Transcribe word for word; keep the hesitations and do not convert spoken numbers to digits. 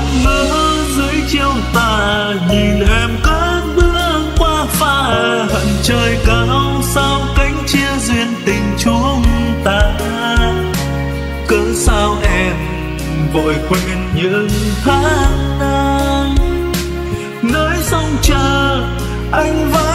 ngắm mưa dưới chiều tà, nhìn em cất bước qua pha hận trời cao sao cánh chia duyên tình chúng ta. Cớ sao em vội quên những tháng năm nơi sông chờ anh vẫn